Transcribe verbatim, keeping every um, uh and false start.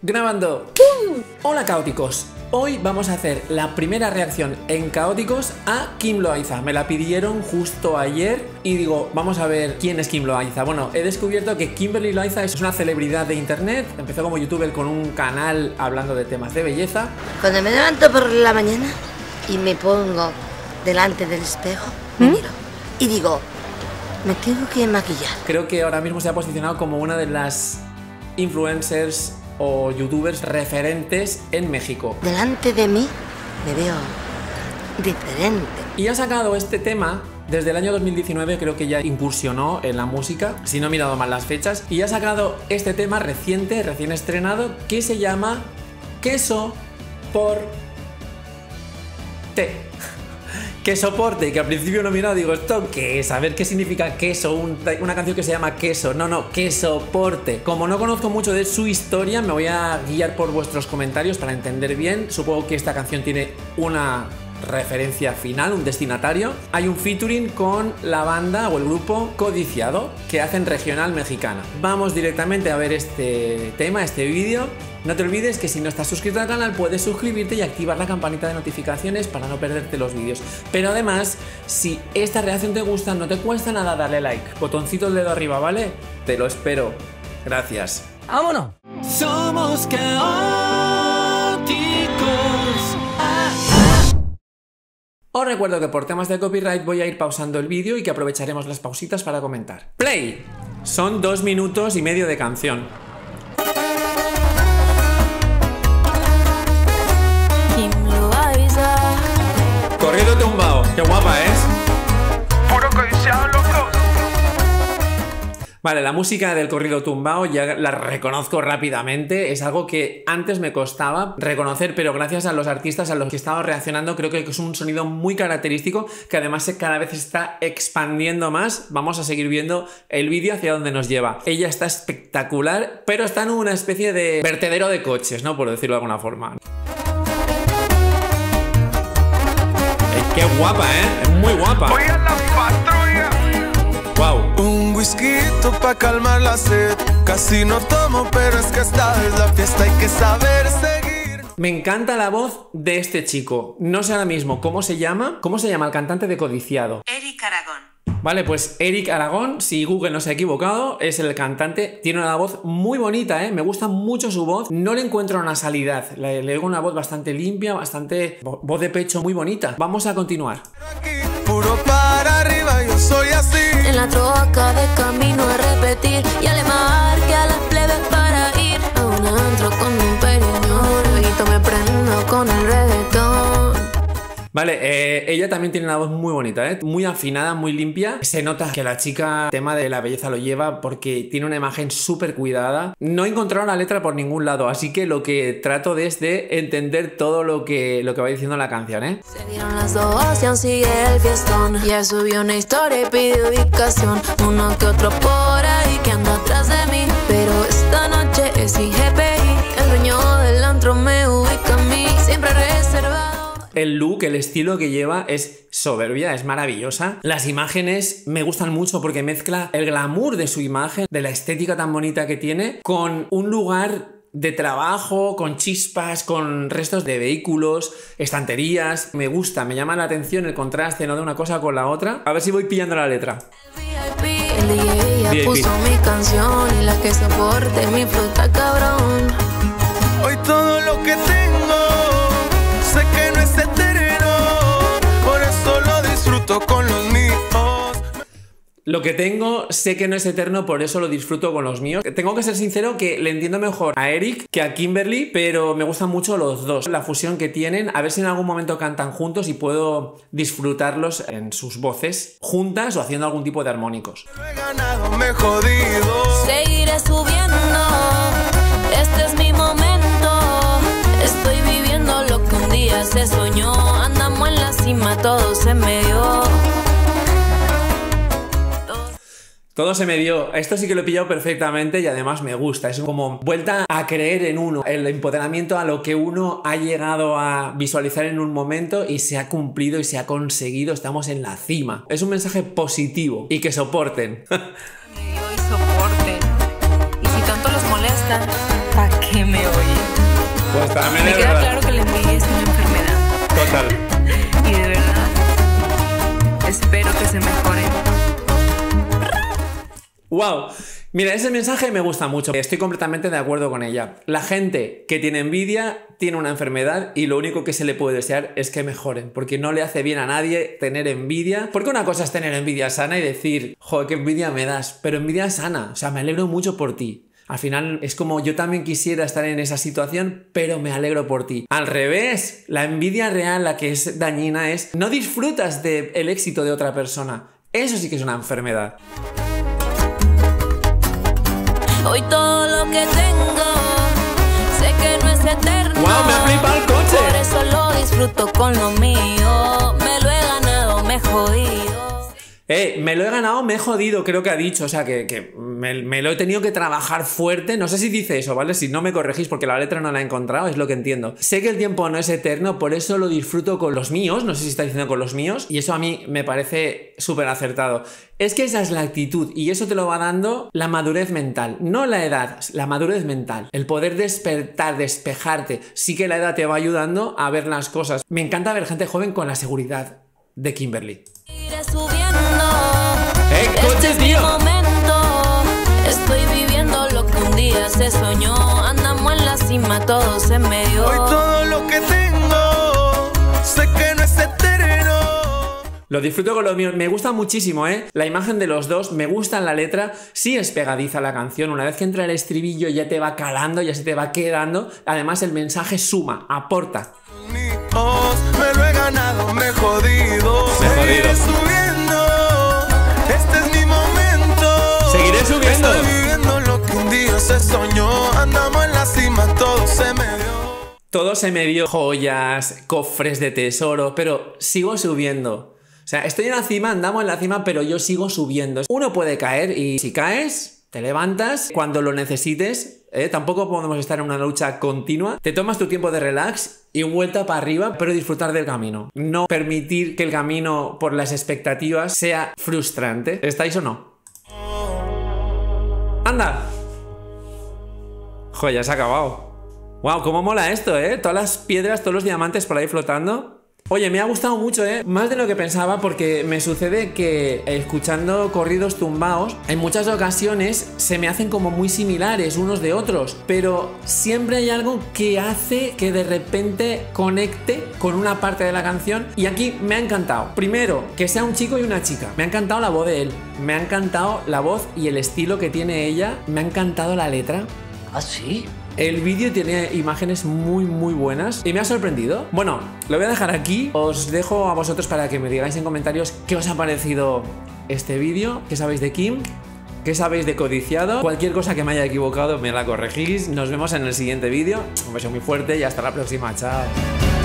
Grabando. Hola caóticos, hoy vamos a hacer la primera reacción en Caóticos a Kim Loaiza. Me la pidieron justo ayer y digo, vamos a ver quién es Kim Loaiza. Bueno, he descubierto que Kimberly Loaiza es una celebridad de internet. Empezó como youtuber con un canal hablando de temas de belleza. Cuando me levanto por la mañana y me pongo delante del espejo, me ¿Mm? miro y digo, me tengo que maquillar. Creo que ahora mismo se ha posicionado como una de las influencers o youtubers referentes en México. Delante de mí me veo diferente. Y ha sacado este tema desde el año dos mil diecinueve, creo que ya incursionó en la música, si no he mirado mal las fechas, y ha sacado este tema reciente, recién estrenado, que se llama Queso por Té. Que soporte, que al principio no he mirado, digo, ¿esto qué es? A ver qué significa queso, un, una canción que se llama Queso. No, no, que soporte. Como no conozco mucho de su historia, me voy a guiar por vuestros comentarios para entender bien. Supongo que esta canción tiene una referencia final, un destinatario. Hay un featuring con la banda o el grupo Codiciado, que hacen regional mexicana. Vamos directamente a ver este tema, este vídeo. No te olvides que si no estás suscrito al canal puedes suscribirte y activar la campanita de notificaciones para no perderte los vídeos. Pero además, si esta reacción te gusta, no te cuesta nada darle like. Botoncito del dedo arriba, ¿vale? Te lo espero. Gracias. ¡Vámonos! Somos caóticos. Os recuerdo que por temas de copyright voy a ir pausando el vídeo y que aprovecharemos las pausitas para comentar. Play. Son dos minutos y medio de canción. Corrido tumbado, qué guapa es. Puro codiciado, loco. Vale, la música del corrido tumbado ya la reconozco rápidamente. Es algo que antes me costaba reconocer, pero gracias a los artistas a los que he estado reaccionando creo que es un sonido muy característico que además cada vez se está expandiendo más. Vamos a seguir viendo el vídeo hacia dónde nos lleva. Ella está espectacular, pero está en una especie de vertedero de coches, ¿no? Por decirlo de alguna forma. ¡Qué guapa, eh! Es muy guapa. Voy a la patrulla. Wow. Un whisky pa' calmar la sed. Casi no tomo, pero es que esta es la fiesta, hay que saber seguir. Me encanta la voz de este chico. No sé ahora mismo cómo se llama. ¿Cómo se llama el cantante de Codiciado? Eric Aragón. Vale, pues Eric Aragón, si Google no se ha equivocado, es el cantante. Tiene una voz muy bonita, ¿eh? Me gusta mucho su voz. No le encuentro nasalidad. Le, le digo una voz bastante limpia, bastante... voz de pecho muy bonita. Vamos a continuar. Aquí, puro para arriba, yo soy así. En la troca de camino a repetir y le marque a las plebes para ir a un antro con un periñón. Luego me prendo con el reggaetón. Vale, eh, ella también tiene una voz muy bonita, ¿eh? Muy afinada, muy limpia. Se nota que la chica, el tema de la belleza lo lleva porque tiene una imagen súper cuidada. No he encontrado la letra por ningún lado, así que lo que trato de es de entender todo lo que, lo que va diciendo la canción, ¿eh? Se dieron las dos y aún sigue el fiestón. Ya subió una historia y pidió ubicación. Uno que otro por ahí que anda atrás de mí. Pero esta noche es I G P I. El dueño del antro me ubica a mí. Siempre reservado. El look, el estilo que lleva es soberbia, es maravillosa. Las imágenes me gustan mucho porque mezcla el glamour de su imagen, de la estética tan bonita que tiene, con un lugar de trabajo, con chispas, con restos de vehículos, estanterías. Me gusta, me llama la atención el contraste, ¿no? De una cosa con la otra. A ver si voy pillando la letra. El D J ya puso mi canción y la que soporte mi fruta cabrón. Hoy todo lo que tengo, sé que no es eterno, por eso lo disfruto con los míos. Lo que tengo, sé que no es eterno, por eso lo disfruto con los míos. Tengo que ser sincero que le entiendo mejor a Eric que a Kimberly, pero me gustan mucho los dos. La fusión que tienen, a ver si en algún momento cantan juntos y puedo disfrutarlos en sus voces juntas o haciendo algún tipo de armónicos. No he ganado, me he jodido. Seguiré subiendo, este es mi momento. Estoy viviendo lo que un día se soñó. Andamos en la cima, todo se me dio. Todo se me dio. Esto sí que lo he pillado perfectamente y además me gusta. Es como vuelta a creer en uno, el empoderamiento a lo que uno ha llegado a visualizar en un momento y se ha cumplido y se ha conseguido. Estamos en la cima. Es un mensaje positivo y que soporten. Y soporten. Y si tanto los molesta, ¿para qué me oyen? Pues también Me es queda verdad. claro que la envidia es una enfermedad. Total. Y de verdad, espero que se mejore. Wow. Mira, ese mensaje me gusta mucho. Estoy completamente de acuerdo con ella. La gente que tiene envidia tiene una enfermedad y lo único que se le puede desear es que mejoren, porque no le hace bien a nadie tener envidia. Porque una cosa es tener envidia sana y decir, joder, qué envidia me das, pero envidia sana. O sea, me alegro mucho por ti. Al final es como yo también quisiera estar en esa situación, pero me alegro por ti. Al revés, la envidia real, la que es dañina, es no disfrutas del éxito de otra persona. Eso sí que es una enfermedad. Hoy todo lo que tengo, sé que no es eterno. ¡Wow! ¡Me ha flipado el coche! Por eso lo disfruto con lo mío. Me lo he ganado, me he jodido. Eh, me lo he ganado, me he jodido, creo que ha dicho. O sea, que, que me, me lo he tenido que trabajar fuerte. No sé si dice eso, ¿vale? Si no me corregís porque la letra no la he encontrado, es lo que entiendo. Sé que el tiempo no es eterno, por eso lo disfruto con los míos. No sé si está diciendo con los míos. Y eso a mí me parece súper acertado. Es que esa es la actitud y eso te lo va dando la madurez mental. No la edad, la madurez mental. El poder despertar, despejarte. Sí que la edad te va ayudando a ver las cosas. Me encanta ver gente joven con la seguridad de Kimberly. Iré subiendo. ¡Eh, coche, Este es mi tío! momento. Estoy viviendo lo que un día se soñó. Andamos en la cima, todo se me dio. Hoy todo lo que tengo, sé que no es eterno. Lo disfruto con los míos, me gusta muchísimo, ¿eh? La imagen de los dos, me gusta la letra, sí es pegadiza la canción, una vez que entra el estribillo ya te va calando, ya se te va quedando, además el mensaje suma, aporta. Míos, me lo he ganado, me he jodido. Me he jodido. Seguiré subiendo, este es mi momento. Seguiré subiendo. Estoy viviendo lo que un día se soñó. Andamos en la cima, todo se me dio. Todo se me dio, joyas, cofres de tesoro, pero sigo subiendo. O sea, estoy en la cima, andamos en la cima, pero yo sigo subiendo. Uno puede caer y si caes, te levantas cuando lo necesites. ¿eh? Tampoco podemos estar en una lucha continua. Te tomas tu tiempo de relax y vuelta para arriba, pero disfrutar del camino. No permitir que el camino por las expectativas sea frustrante. ¿Estáis o no? ¡Anda! Joder, ya se ha acabado. Wow, cómo mola esto, ¿eh? Todas las piedras, todos los diamantes por ahí flotando. Oye, me ha gustado mucho, ¿eh? Más de lo que pensaba, porque me sucede que escuchando corridos tumbaos, en muchas ocasiones se me hacen como muy similares unos de otros, pero siempre hay algo que hace que de repente conecte con una parte de la canción y aquí me ha encantado. Primero, que sea un chico y una chica. Me ha encantado la voz de él, me ha encantado la voz y el estilo que tiene ella, me ha encantado la letra. ¿Ah, sí? El vídeo tiene imágenes muy muy buenas y me ha sorprendido. Bueno, lo voy a dejar aquí. Os dejo a vosotros para que me digáis en comentarios qué os ha parecido este vídeo, qué sabéis de Kim, qué sabéis de Codiciado. Cualquier cosa que me haya equivocado me la corregís. Nos vemos en el siguiente vídeo. Un beso muy fuerte y hasta la próxima. Chao.